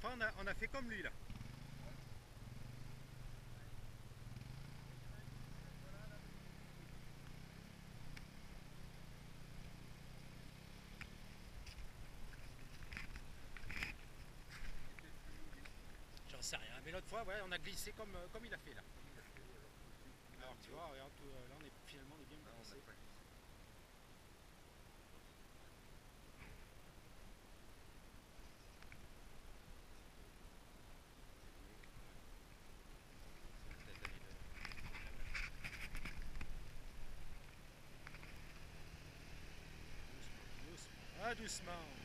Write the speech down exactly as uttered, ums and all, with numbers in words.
fois, on a, on a fait comme lui là. J'en sais rien. Mais l'autre fois, ouais, on a glissé comme, euh, comme il a fait là. Alors tu vois, regarde, tout, euh, là on est finalement on est bien glissé. Doucement, doucement. Ah doucement.